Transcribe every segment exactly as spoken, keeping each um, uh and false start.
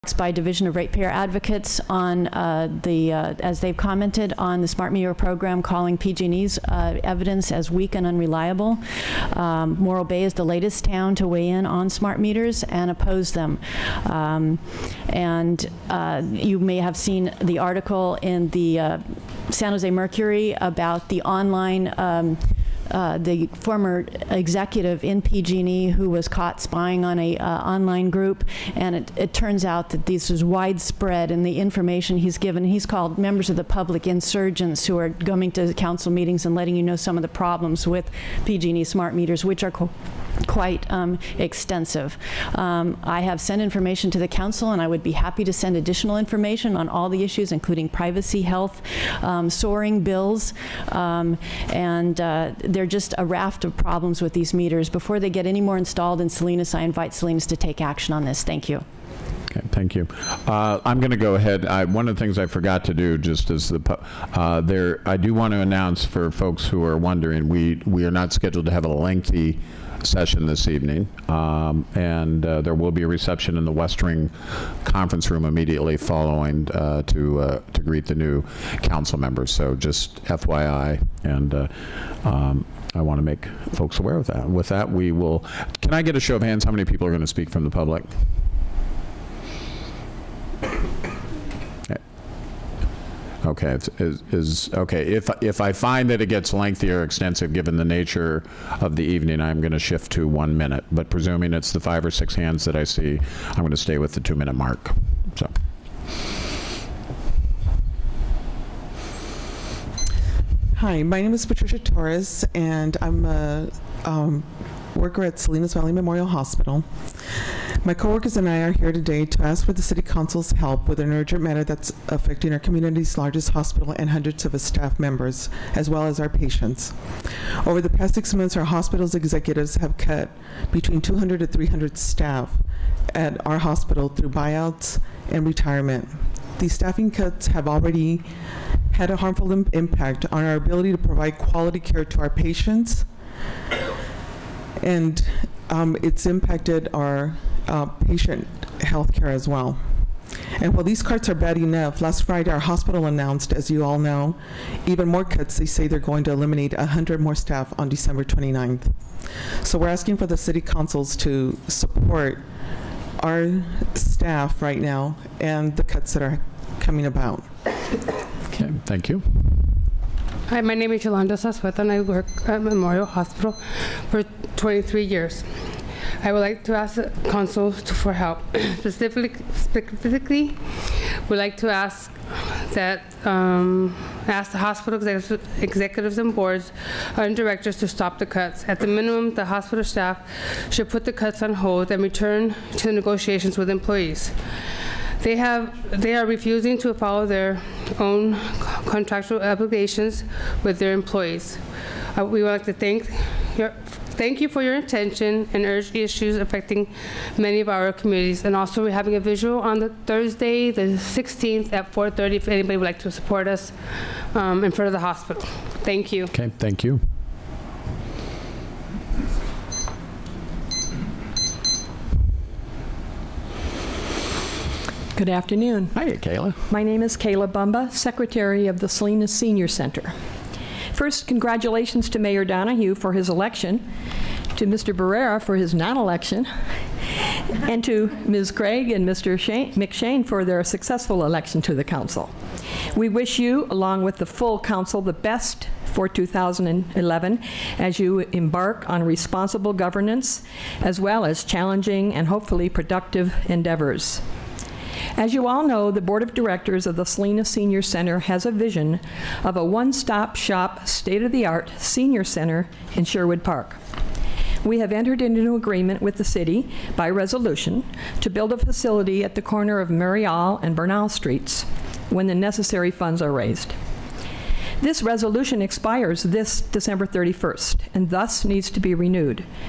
by Division of Ratepayer Advocates on uh, the, uh, as they've commented on the smart meter program, calling P G and E's uh, evidence as weak and unreliable. Um, Morro Bay is the latest town to weigh in on smart meters and oppose them. Um, and uh, you may have seen the article in the uh, San Jose Mercury about the online um, Uh, the former executive in P G and E who was caught spying on a uh, online group, and it, it turns out that this is widespread, and the information he's given, he's called members of the public insurgents who are coming to council meetings and letting you know some of the problems with P G and E smart meters, which are quite um, extensive. Um, I have sent information to the council, and I would be happy to send additional information on all the issues, including privacy, health, um, soaring bills, um, and uh, they're just a raft of problems with these meters. Before they get any more installed in Salinas, I invite Salinas to take action on this. Thank you. Okay, thank you. Uh, I'm going to go ahead. I, one of the things I forgot to do, just as the uh, there, I do want to announce for folks who are wondering, we we are not scheduled to have a lengthy session this evening, um, and uh, there will be a reception in the West Wing conference room immediately following uh, to uh, to greet the new council members. So just F Y I, and uh, um, I want to make folks aware of that. With that, we will. Can I get a show of hands? How many people are going to speak from the public? Okay, is, is okay. If if I find that it gets lengthy or extensive, given the nature of the evening, I'm going to shift to one minute. But presuming it's the five or six hands that I see, I'm going to stay with the two-minute mark. So. Hi, my name is Patricia Torres, and I'm a um, worker at Salinas Valley Memorial Hospital. My coworkers and I are here today to ask for the City Council's help with an urgent matter that's affecting our community's largest hospital and hundreds of its staff members, as well as our patients. Over the past six months, our hospital's executives have cut between two hundred to three hundred staff at our hospital through buyouts and retirement. These staffing cuts have already had a harmful im- impact on our ability to provide quality care to our patients, and um, it's impacted our uh, patient health care as well. And while these cuts are bad enough, last Friday our hospital announced, as you all know, even more cuts. They say they're going to eliminate one hundred more staff on December twenty-ninth. So we're asking for the city councils to support our staff right now and the cuts that are coming about. Okay, thank you. Hi, my name is Yolanda Sassueta, and I work at Memorial Hospital for twenty-three years. I would like to ask the council to, for help. Specifically, specifically, we'd like to ask that um, ask the hospital executives, executives and boards and directors to stop the cuts. At the minimum, the hospital staff should put the cuts on hold and return to the negotiations with employees. They have, they are refusing to follow their own contractual obligations with their employees. Uh, we would like to thank your, thank you for your attention and urge issues affecting many of our communities. And also, we're having a visual on the Thursday, the sixteenth at four thirty. If anybody would like to support us um, in front of the hospital. Thank you. Okay, thank you. Good afternoon. Hi, Kayla. My name is Kayla Bumba, Secretary of the Salinas Senior Center. First, congratulations to Mayor Donahue for his election, to Mister Barrera for his non-election, and to Miz Craig and Mister Shane, McShane for their successful election to the council. We wish you, along with the full council, the best for two thousand eleven as you embark on responsible governance, as well as challenging and hopefully productive endeavors. As you all know, the Board of Directors of the Salinas Senior Center has a vision of a one-stop shop, state-of-the-art senior center in Sherwood Park. We have entered into an agreement with the city by resolution to build a facility at the corner of Marial and Bernal Streets when the necessary funds are raised. This resolution expires this December thirty-first and thus needs to be renewed.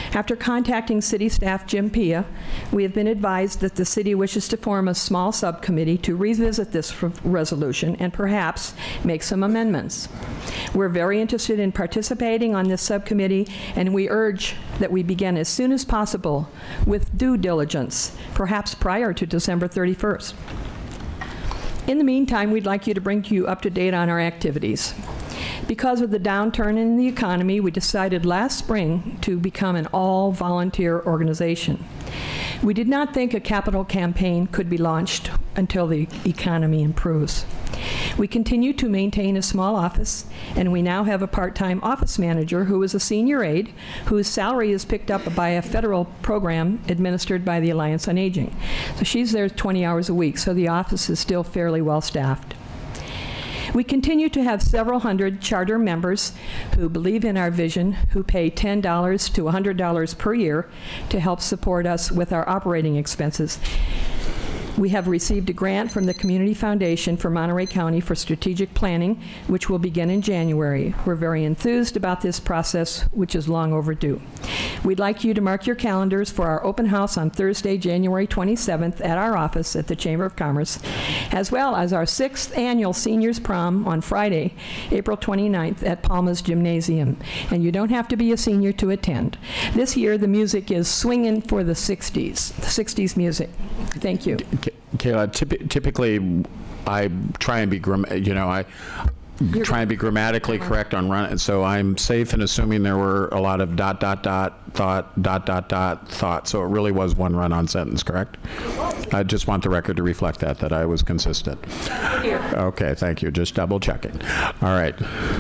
After contacting city staff Jim Pia, we have been advised that the city wishes to form a small subcommittee to revisit this resolution and perhaps make some amendments. We're very interested in participating on this subcommittee, and we urge that we begin as soon as possible with due diligence, perhaps prior to December thirty-first. In the meantime, we'd like you to bring you up to date on our activities. Because of the downturn in the economy, we decided last spring to become an all-volunteer organization. We did not think a capital campaign could be launched until the economy improves. We continue to maintain a small office, and we now have a part-time office manager who is a senior aide, whose salary is picked up by a federal program administered by the Alliance on Aging. So she's there twenty hours a week, so the office is still fairly well-staffed. We continue to have several hundred charter members who believe in our vision, who pay ten dollars to one hundred dollars per year to help support us with our operating expenses. We have received a grant from the Community Foundation for Monterey County for strategic planning, which will begin in January. We're very enthused about this process, which is long overdue. We'd like you to mark your calendars for our open house on Thursday, January twenty-seventh at our office at the Chamber of Commerce, as well as our sixth annual Seniors Prom on Friday, April twenty-ninth at Palma's Gymnasium. And you don't have to be a senior to attend. This year, the music is swinging for the sixties, the sixties music. Thank you. Kayla, typ typically I try and be, gram you know, I You're try and be grammatically correct on run, and so I'm safe in assuming there were a lot of dot, dot, dot, thought, dot, dot, dot, thought, so it really was one run-on sentence, correct? I just want the record to reflect that, that I was consistent. Here. Okay, thank you, just double checking. All right.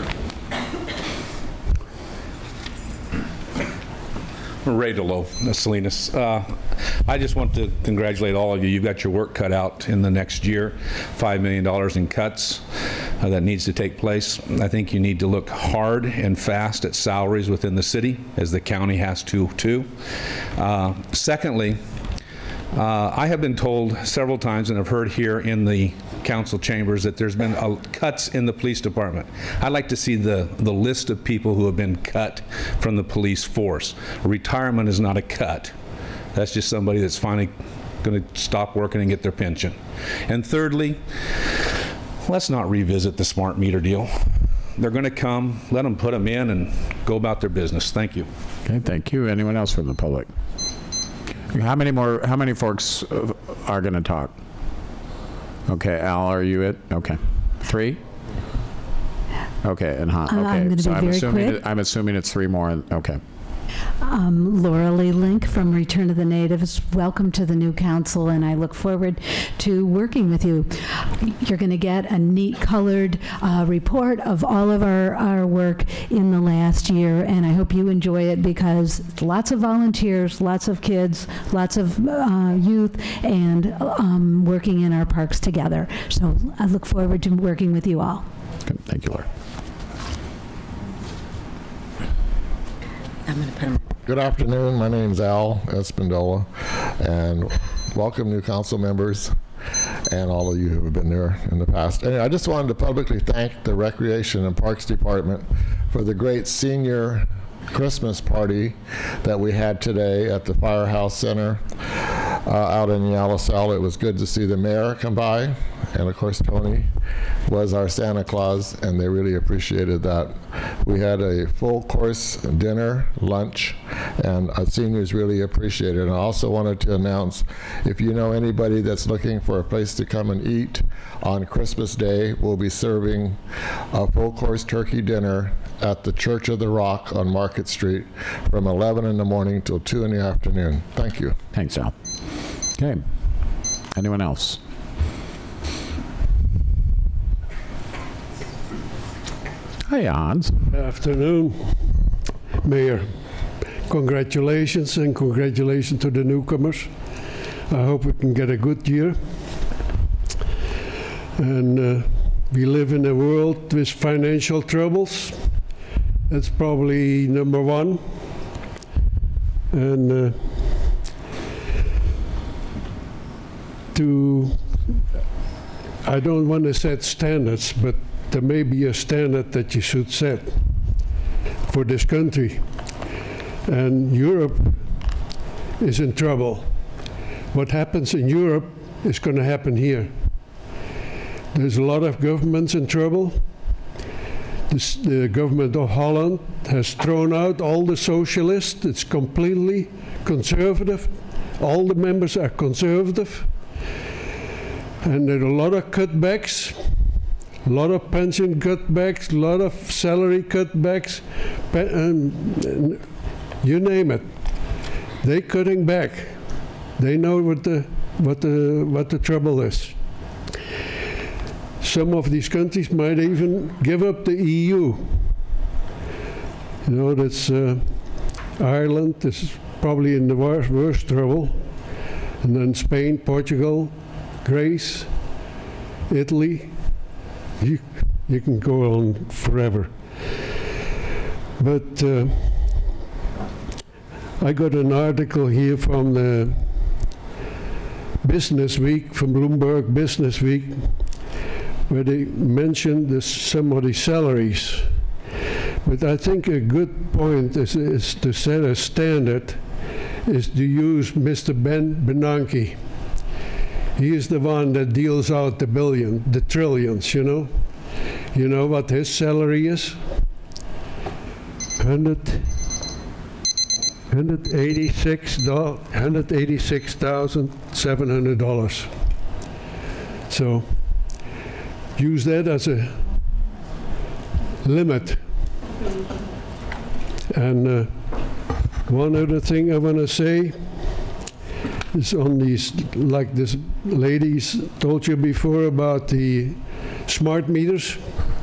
Ray DeLoe, Salinas. Uh, I just want to congratulate all of you. You've got your work cut out in the next year. five million dollars in cuts uh, that needs to take place. I think you need to look hard and fast at salaries within the city, as the county has to too. Uh, secondly, Uh, I have been told several times, and I've heard here in the council chambers, that there's been uh, cuts in the police department. I'd like to see the, the list of people who have been cut from the police force. Retirement is not a cut. That's just somebody that's finally going to stop working and get their pension. And thirdly, let's not revisit the smart meter deal. They're going to come, let them put them in and go about their business. Thank you. Okay, thank you. Anyone else from the public? How many more, how many folks uh, are going to talk? Okay, Al, are you it? Okay. Three? Okay, and Han. Okay, I'm going to so be I'm very assuming quick. It, I'm assuming it's three more. Okay. Um, Laura Lee Link from Return of the Natives. Welcome to the new council, and I look forward to working with you. You're going to get a neat colored uh, report of all of our, our work in the last year, and I hope you enjoy it, because lots of volunteers, lots of kids, lots of uh, youth, and um, working in our parks together. So I look forward to working with you all. Okay, thank you, Laura. I'm going to put them. Good afternoon. My name's Al Espindola, and welcome new council members and all of you who have been there in the past. Anyway, I just wanted to publicly thank the Recreation and Parks Department for the great senior Christmas party that we had today at the Firehouse Center uh, out in Yalisel. It was good to see the mayor come by, and of course Tony was our Santa Claus, and they really appreciated that. We had a full course dinner, lunch, and our seniors really appreciated it. And I also wanted to announce, if you know anybody that's looking for a place to come and eat on Christmas Day, we'll be serving a full course turkey dinner at the Church of the Rock on Market Street from eleven in the morning till two in the afternoon. Thank you. Thanks, Al. Okay. Anyone else? Hi, Hans. Good afternoon, Mayor. Congratulations, and congratulations to the newcomers. I hope we can get a good year. And uh, we live in a world with financial troubles. That's probably number one. And uh, to, I don't want to set standards, but there may be a standard that you should set for this country. and Europe is in trouble. What happens in Europe is going to happen here. There's a lot of governments in trouble. This, the government of Holland has thrown out all the socialists. It's completely conservative. All the members are conservative. And there are a lot of cutbacks, a lot of pension cutbacks, a lot of salary cutbacks, and you name it. They're cutting back. They know what the, what the, what the trouble is. Some of these countries might even give up the E U. You know, that's uh, Ireland is probably in the worst, worst trouble. And then Spain, Portugal, Greece, Italy. You, you can go on forever. But uh, I got an article here from the Business Week, from Bloomberg Business Week, where they mentioned this, some of the salaries. But I think a good point is, is to set a standard is to use Mister Ben Bernanke. He is the one that deals out the billion, the trillions, you know. You know what his salary is? one hundred eighty-six thousand seven hundred dollars. So use that as a limit. And uh, one other thing I want to say is on these, like this ladies told you before about the smart meters.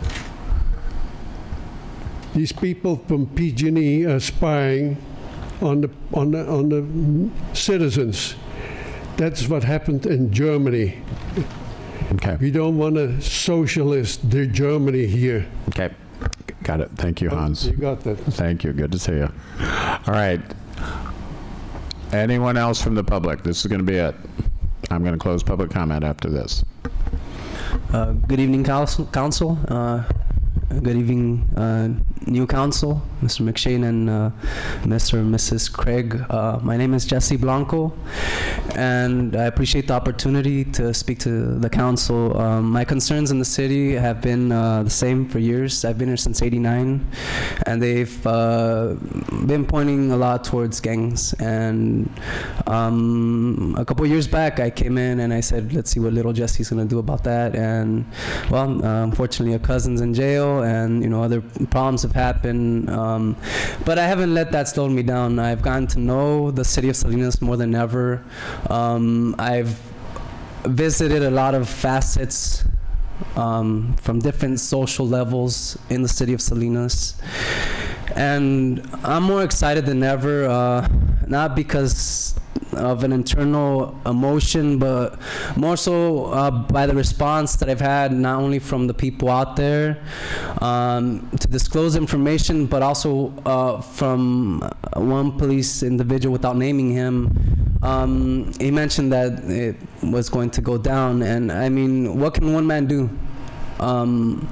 These people from P G and E are spying on the, on the, on the citizens. That's what happened in Germany. Okay. We don't want a socialist the Germany here. Okay. Got it. Thank you, Hans. You got that. Thank you. Good to see you. All right. Anyone else from the public? This is going to be it. I'm going to close public comment after this. Uh, good evening, council. council. Uh, good evening, uh, new council, Mister McShane and uh, Mister and Missus Craig. Uh, my name is Jesse Blanco, and I appreciate the opportunity to speak to the council. Um, my concerns in the city have been uh, the same for years. I've been here since eighty-nine, and they've uh, been pointing a lot towards gangs. And um, a couple years back, I came in and I said, let's see what little Jesse's gonna do about that. And well, uh, unfortunately, a cousin's in jail, and you know, other problems have happened. Um, but I haven't let that slow me down. I've gotten to know the city of Salinas more than ever. Um, I've visited a lot of facets um, from different social levels in the city of Salinas. And I'm more excited than ever, uh, not because of an internal emotion, but more so uh, by the response that I've had, not only from the people out there um, to disclose information, but also uh, from one police individual, without naming him. Um, he mentioned that it was going to go down, and I mean, what can one man do? Um,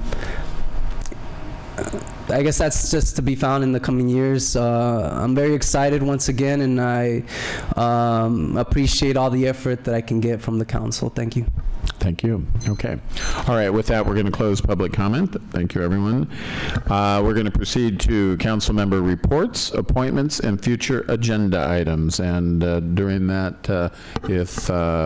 I guess that's just to be found in the coming years. Uh, I'm very excited once again, and I um, appreciate all the effort that I can get from the council. Thank you. Thank you. Okay. All right. With that, we're going to close public comment. Thank you, everyone. Uh, we're going to proceed to council member reports, appointments, and future agenda items. And uh, during that, uh, if uh,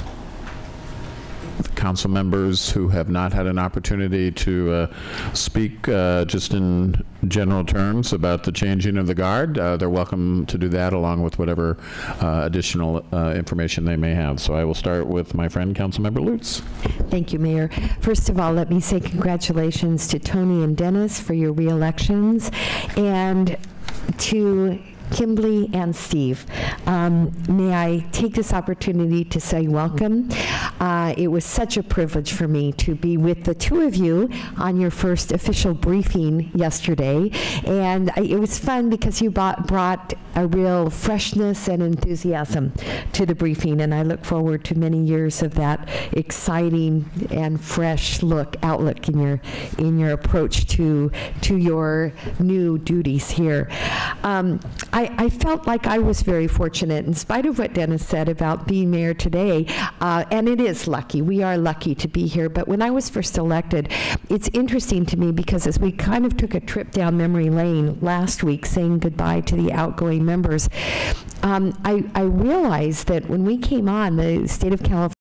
council members who have not had an opportunity to uh, speak uh, just in general terms about the changing of the guard, uh, they're welcome to do that along with whatever uh, additional uh, information they may have. So I will start with my friend, Councilmember Lutz. Thank you, Mayor. First of all, let me say congratulations to Tony and Dennis for your re-elections, and to Kimberly and Steve. Um, may I take this opportunity to say welcome. Uh, it was such a privilege for me to be with the two of you on your first official briefing yesterday, and I, it was fun because you brought, brought a real freshness and enthusiasm to the briefing, and I look forward to many years of that exciting and fresh look outlook in your in your approach to to your new duties here. Um, I I, I felt like I was very fortunate, in spite of what Dennis said about being mayor today, uh, and it is lucky. We are lucky to be here. But when I was first elected, it's interesting to me because as we kind of took a trip down memory lane last week, saying goodbye to the outgoing members, um, I, I realized that when we came on, the state of California